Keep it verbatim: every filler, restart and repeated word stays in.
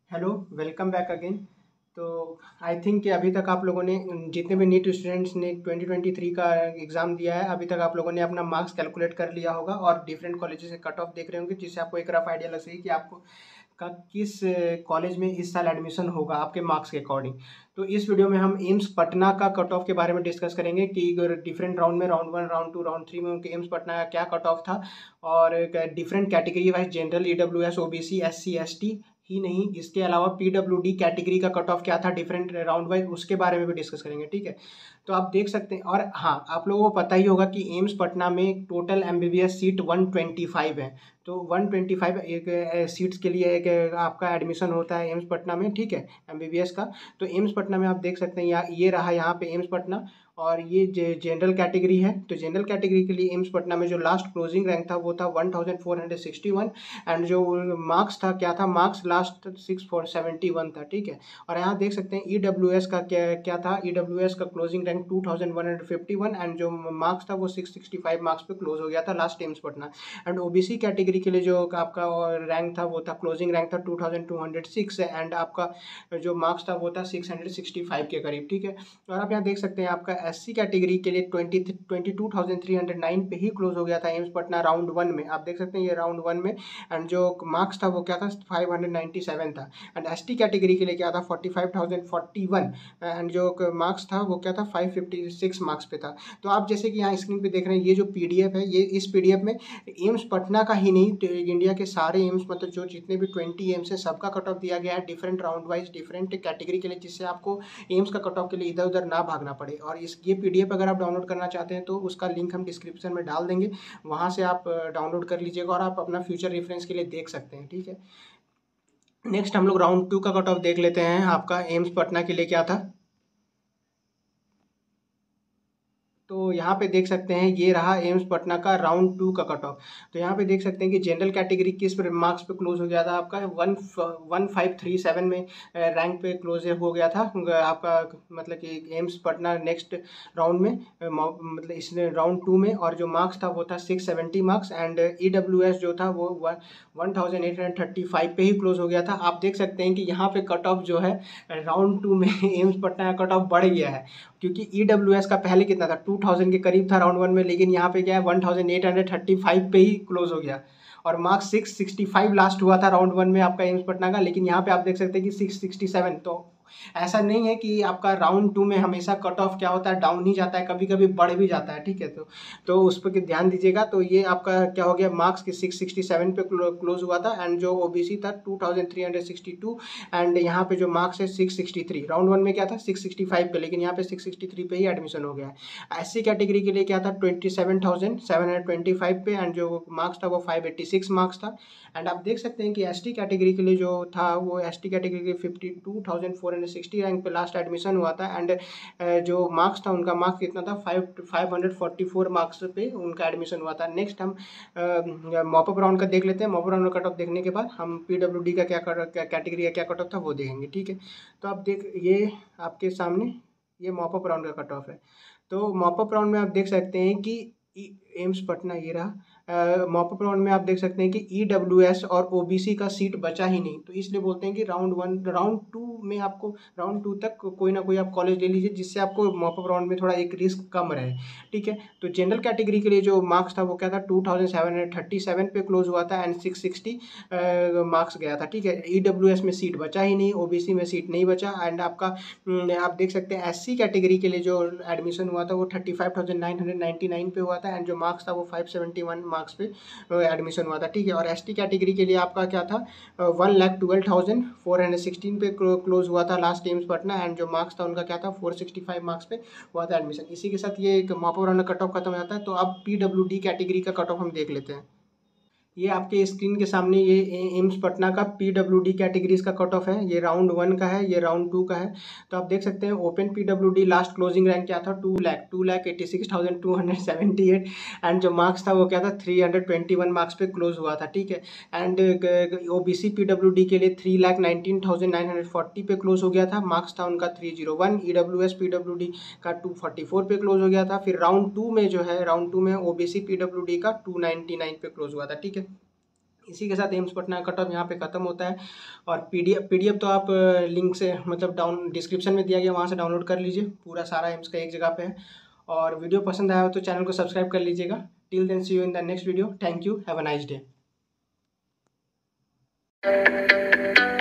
Hello, welcome back again. तो I think कि अभी तक आप लोगों ने जितने भी नीट स्टूडेंट्स ने ट्वेंटी ट्वेंटी थ्री का एग्ज़ाम दिया है, अभी तक आप लोगों ने अपना मार्क्स कैलकुलेट कर लिया होगा और डिफरेंट कॉलेजेस से कट ऑफ देख रहे होंगे, जिससे आपको एक रफ आइडिया लग सके कि आपको का किस कॉलेज में इस साल एडमिशन होगा आपके मार्क्स के अकॉर्डिंग। तो इस वीडियो में हम एम्स पटना का कट ऑफ के बारे में डिस्कस करेंगे कि डिफरेंट राउंड में, round one, round two, round three में उनके एम्स पटना का क्या कट ऑफ था, और different category wise general, E W S, O B C, S C, S T ही नहीं, इसके अलावा पी डब्ल्यू डी कैटेगरी का कट ऑफ क्या था डिफरेंट राउंड वाइज, उसके बारे में भी डिस्कस करेंगे। ठीक है, तो आप देख सकते हैं। और हाँ, आप लोगों को पता ही होगा कि एम्स पटना में total M B B S seat one twenty five है। तो वन ट्वेंटी फाइव एक सीट्स के लिए एक आपका एडमिशन होता है एम्स पटना में। ठीक है, एम बी बी एस का। तो एम्स पटना में आप देख सकते हैं, यहाँ ये रहा यहाँ पे एम्स पटना, और ये जनरल कैटेगरी है। तो जनरल कैटेगरी के लिए एम्स पटना में जो लास्ट क्लोजिंग रैंक था वो था one thousand four hundred sixty one, and जो मार्क्स था क्या था, marks last six four seventy one था। ठीक है, और यहाँ देख सकते हैं ई डब्ल्यू एस का क्या क्या था, ई डब्ल्यू एस का closing rank two thousand one hundred fifty one, and जो मार्क्स था वो सिक्स सिक्सटी फाइव मार्क्स पे क्लोज हो गया था last AIIMS Patna. And O B C category के लिए जो आपका रैंक था वो था, क्लोजिंग रैंक था two thousand two hundred six, and आपका जो मार्क्स था वो था सिक्स हंड्रेड सिक्सटी फाइव के करीब। ठीक है, और आप यहाँ देख सकते हैं आपका एस सी कैटेगरी के लिए twenty twenty two thousand three hundred nine पे ही क्लोज हो गया था एम्स पटना राउंड वन में। आप देख सकते हैं ये राउंड वन में, एंड जो मार्क्स था वो क्या था, फाइव हंड्रेड नाइन्टी सेवन था। एंड एस टी कैटेगरी के लिए क्या था, forty five thousand forty one, and जो मार्क्स था वो क्या था, फाइव फिफ्टी सिक्स मार्क्स पे था। तो आप जैसे कि यहाँ स्क्रीन पे देख रहे हैं, ये जो पी डी एफ है, ये इस पी डी एफ में एम्स पटना का ही नहीं, इंडिया के सारे एम्स, मतलब जो जितने भी ट्वेंटी एम्स है सबका कट ऑफ दिया गया है different round wise, different category के लिए, जिससे आपको एम्स का कट ऑफ के लिए इधर उधर ना भागना पड़े। और इस ये पी डी एफ अगर आप डाउनलोड करना चाहते हैं तो उसका लिंक हम डिस्क्रिप्शन में डाल देंगे, वहाँ से आप डाउनलोड कर लीजिएगा और आप अपना फ्यूचर रेफरेंस के लिए देख सकते हैं। ठीक है, नेक्स्ट हम लोग राउंड टू का कट ऑफ देख लेते हैं। आपका एम्स पटना के लिए क्या था, तो यहाँ पे देख सकते हैं ये रहा एम्स पटना का राउंड टू का कट ऑफ। तो यहाँ पे देख सकते हैं कि जनरल कैटेगरी किस पर मार्क्स पे क्लोज हो गया था, आपका one one five three seven में रैंक पे क्लोज हो गया था आपका, मतलब कि एम्स पटना नेक्स्ट राउंड में, मतलब इस राउंड टू में। और जो मार्क्स था वो था six seventy marks, and E W S जो था वो one thousand eight hundred thirty five पे ही क्लोज हो गया था। आप देख सकते हैं कि यहाँ पे कट ऑफ जो है राउंड टू में एम्स पटना का कट ऑफ बढ़ गया है, क्योंकि ई डब्ल्यू एस का पहले कितना था, टू थाउजेंड के करीब था राउंड वन में, लेकिन यहाँ पे क्या है, one thousand eight hundred thirty five पे ही क्लोज हो गया। और marks six sixty five last हुआ था राउंड वन में आपका एम्स पटना का, लेकिन यहाँ पे आप देख सकते हैं कि सिक्स सिक्सटी सेवन। तो ऐसा नहीं है कि आपका राउंड टू में हमेशा कट ऑफ क्या होता है, डाउन ही जाता है, कभी कभी बढ़ भी जाता है। ठीक है, तो तो उस पर ध्यान दीजिएगा। तो ये आपका क्या हो गया, मार्क्स के सिक्स सिक्सटी सेवन पे क्लोज हुआ था, एंड जो ओबीसी था two thousand three hundred sixty two, and यहाँ पे जो मार्क्स है six sixty three. Round one में क्या था, सिक्स सिक्सटी फाइव पे, लेकिन यहाँ पे सिक्स सिक्सटी थ्री पे ही एडमिशन हो गया है। एस सी कैटेगरी के लिए क्या था, twenty seven thousand seven hundred twenty five पे, एंड जो मार्क्स था वो फाइव एट्टी सिक्स मार्क्स था। एंड आप देख सकते हैं कि एस टी कैटेगरी के लिए जो था वो एस टी कैटेगरी के fifty two thousand four hundred sixty rank पे लास्ट एडमिशन हुआ था, एंड जो मार्क्स था उनका मार्क्स कितना था, five five hundred forty four marks पे उनका एडमिशन हुआ था। नेक्स्ट हम मॉपअप राउंड का देख लेते हैं। मॉपअप राउंड का कट ऑफ देखने के बाद हम पी डब्ल्यू डी का क्या कैटेगरी का क्या कट ऑफ था वो देखेंगे। ठीक है, तो आप देख, ये आपके सामने ये मॉपअप राउंड का कट ऑफ है। तो मॉपअप राउंड में आप देख सकते हैं कि एम्स पटना ये रहा, मॉपअप राउंड में आप देख सकते हैं कि ई डब्ल्यू एस और ओ बी सी का सीट बचा ही नहीं, तो इसलिए बोलते हैं कि राउंड वन, राउंड टू में आपको, राउंड टू तक कोई ना कोई आप कॉलेज ले लीजिए, जिससे आपको मॉपअप राउंड में थोड़ा एक रिस्क कम रहे। ठीक है, तो जनरल कैटेगरी के लिए जो मार्क्स था वो क्या था, two thousand seven hundred thirty seven पे क्लोज हुआ था, एंड सिक्स सिक्सटी मार्क्स गया था। ठीक है, ई डब्ल्यू एस में सीट बचा ही नहीं, ओ बी सी में सीट नहीं बचा, एंड आपका आप देख सकते हैं एस सी कैटेगरी के लिए जो एडमिशन हुआ था वो thirty five thousand nine hundred ninety nine पे हुआ था, एंड जो मार्क्स था वो फाइव सेवेंटी वन मार्क्स पे एडमिशन हुआ था। ठीक है, और एस टी कैटेगरी के लिए आपका क्या था, one lakh twelve thousand four hundred sixteen पे क्लोज हुआ था लास्ट एम्स पटना, एंड जो मार्क्स था उनका क्या था, फोर सिक्सटी फाइव मार्क्स पे हुआ था एडमिशन। इसी के साथ ये एक मॉपअप राउंड कट ऑफ खत्म हो जाता है। तो अब पी डब्ल्यू डी कैटेगरी का कट ऑफ हम देख लेते हैं। ये आपके स्क्रीन के सामने ये एम्स पटना का पी डब्ल्यू डी कैटेगरीज का कट ऑफ है। ये राउंड वन का है, ये राउंड टू का है। तो आप देख सकते हैं open P W D last closing rank क्या था, two lakh two lakh eighty six thousand two hundred seventy eight, and जो मार्क्स था वो क्या था, three hundred twenty one marks पे क्लोज हुआ था। ठीक है, and O B C P W D के लिए three lakh nineteen thousand nine hundred forty पे क्लोज हो गया था, मार्क्स था उनका थ्री जीरो वन। ई W S P W D का टू फोर्टी फोर पे क्लोज हो गया था। फिर राउंड टू में जो है, राउंड टू में O B C P W D का टू नाइन्टी नाइन पे क्लोज हुआ था। ठीक है, इसी के साथ एम्स पटना कट ऑफ यहाँ पे ख़त्म होता है। और पीडीएफ पीडीएफ तो आप लिंक से मतलब डाउन डिस्क्रिप्शन में दिया गया, वहाँ से डाउनलोड कर लीजिए, पूरा सारा एम्स का एक जगह पे है। और वीडियो पसंद आया हो तो चैनल को सब्सक्राइब कर लीजिएगा। Till then see you in the next video. Thank you, have a nice day.